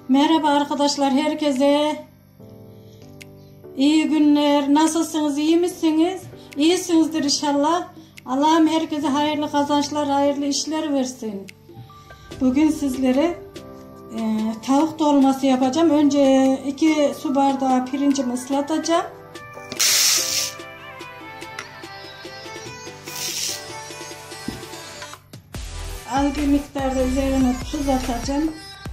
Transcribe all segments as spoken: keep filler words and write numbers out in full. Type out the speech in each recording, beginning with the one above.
Merhaba arkadaşlar, herkese iyi günler. Nasılsınız, iyi misiniz? İyisinizdir inşallah. Allah'ım herkese hayırlı kazançlar, hayırlı işler versin. Bugün sizlere e, tavuk dolması yapacağım. Önce iki su bardağı pirincimi ıslatacağım. Az bir miktarda üzerine tuz atacağım.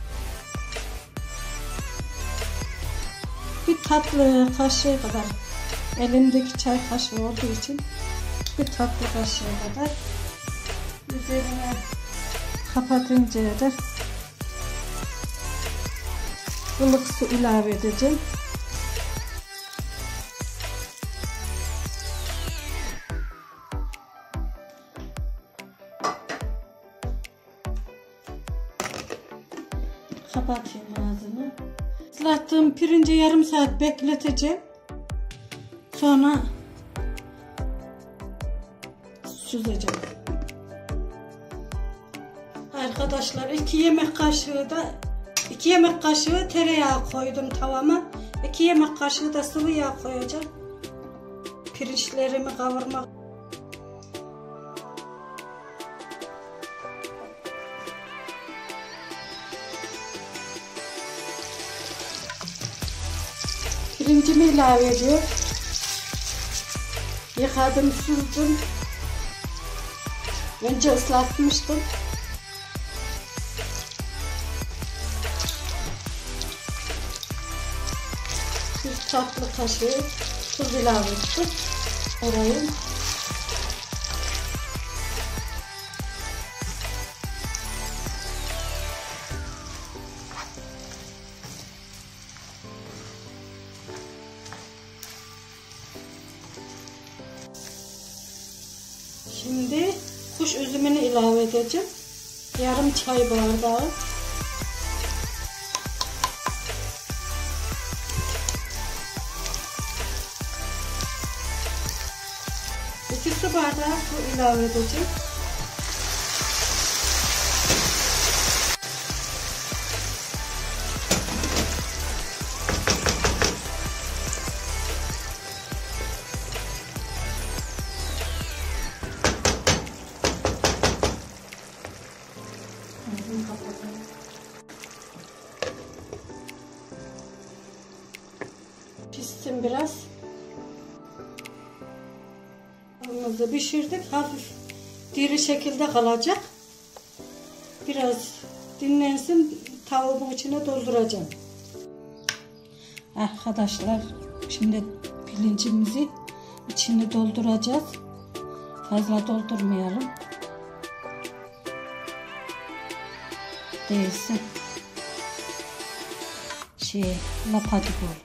Bir tatlı kaşığı kadar, elimdeki çay kaşığı olduğu için bir tatlı kaşığı kadar üzerine kapatıncaya da ılık su ilave edeceğim. Kapatayım ağzını. Islattığım pirinci yarım saat bekleteceğim. Sonra süzeceğim. Arkadaşlar iki yemek kaşığı da iki yemek kaşığı tereyağı koydum tavama. iki yemek kaşığı da sıvı yağ koyacağım. Pirinçlerimi kavurmak. Pirincimi ilave ediyorum. Yıkadım, süzdüm. Önce ıslatmıştım. Bir tatlı kaşığı tuz ilave ettim. Orayı. Şimdi kuş üzümünü ilave edeceğim. Yarım çay bardağı. iki su bardağı su ilave edeceğim. Pişsin biraz. Tavuğumuzu pişirdik. Hafif diri şekilde kalacak. Biraz dinlensin. Tavuğun içine dolduracağım. Arkadaşlar, şimdi pirincimizi içine dolduracağız. Fazla doldurmayalım. Değilse şey lapa gibi olur.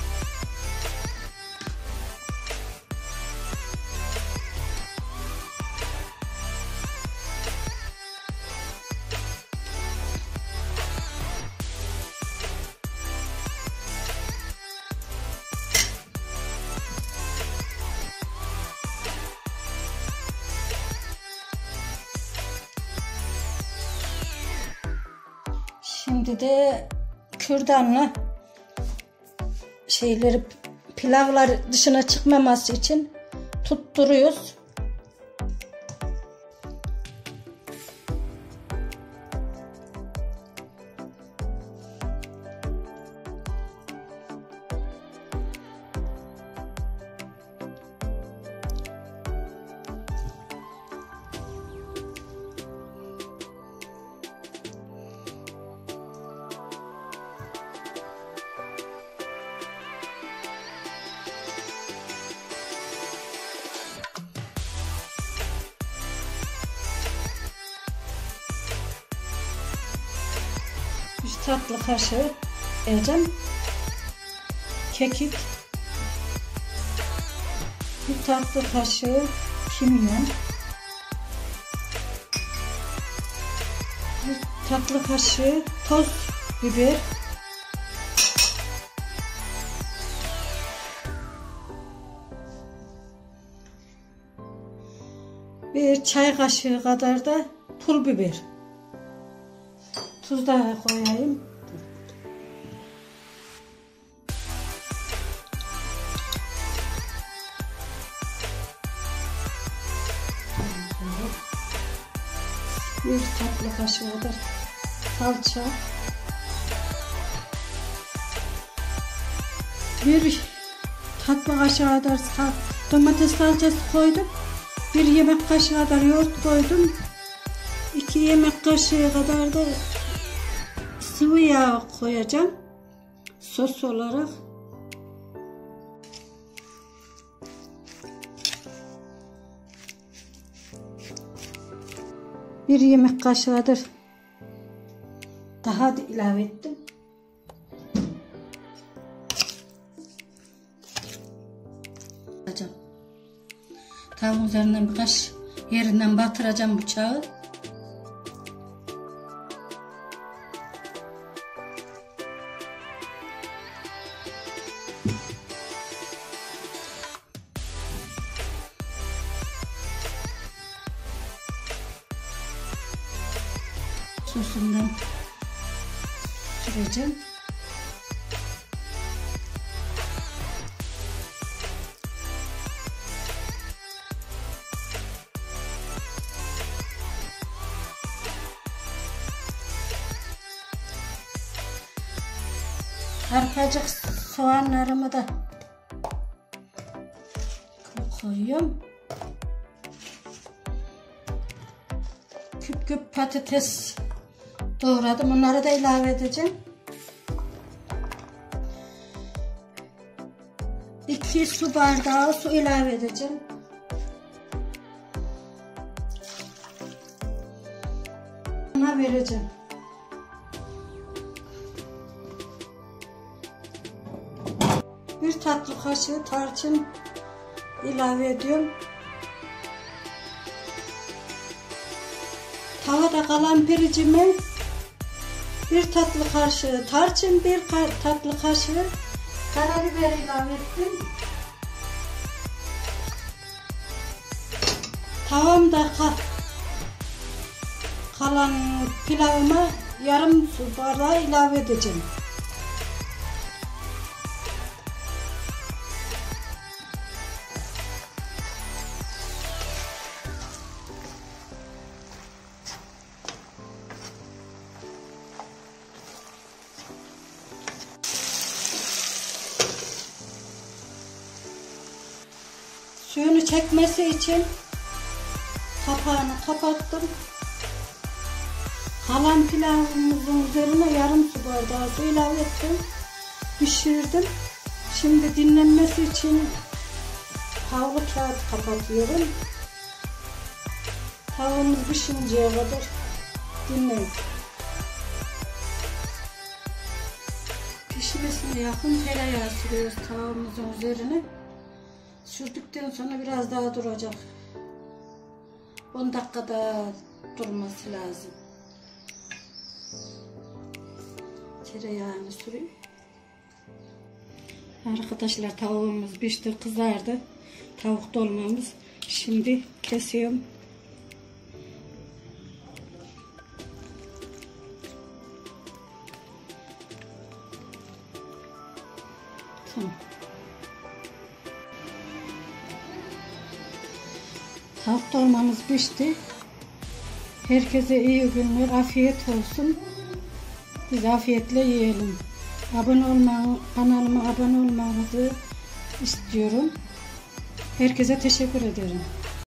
Şimdi de kürdanla şeyleri, pilavlar dışına çıkmaması için tutturuyoruz. Bir tatlı kaşığı koyacağım. Kekik. Bir tatlı kaşığı kimyon. Bir tatlı kaşığı toz biber. Bir çay kaşığı kadar da pul biber. Tuz da koyayım. Bir tatlı kaşığı kadar salça. Bir tatlı kaşığı kadar domates salçası koydum. Bir yemek kaşığı kadar yoğurt koydum. iki yemek kaşığı kadar da sıvı yağ koyacağım. Sos olarak. Bir yemek kaşığı kadar daha da ilave ettim. Tavuğun üzerinden birkaç yerinden batıracağım bıçağı. Sosundan süreceğim. Arpacık soğanlarımı da koyuyorum. Küp küp patates doğradım. Onları da ilave edeceğim. iki su bardağı su ilave edeceğim. Buna vereceğim. Bir tatlı kaşığı tarçın ilave ediyorum. Tavada kalan pirincime bir tatlı kaşığı tarçın, bir tatlı kaşığı karabiber ilave ettim. Tavamda kalan pilavıma yarım su bardağı ilave edeceğim. Suyunu çekmesi için kapağını kapattım. Kalan pilavımızın üzerine yarım su bardağı su ilave ettim. Pişirdim. Şimdi dinlenmesi için havlu kağıt kapatıyorum. Tavuğumuz pişinceye kadar dinleyin. Pişmesine yakın tereyağı sürüyoruz tavuğumuzun üzerine. Sürdükten sonra biraz daha duracak. on dakikada durması lazım. Tereyağını süreyim. Arkadaşlar tavuğumuz pişti, kızardı. Tavuk dolmamız. Şimdi kesiyorum. Tamam. Tavuk dolmamız pişti. Herkese iyi günler, afiyet olsun. Biz afiyetle yiyelim. Abone olmayı, kanalıma abone olmanızı istiyorum. Herkese teşekkür ederim.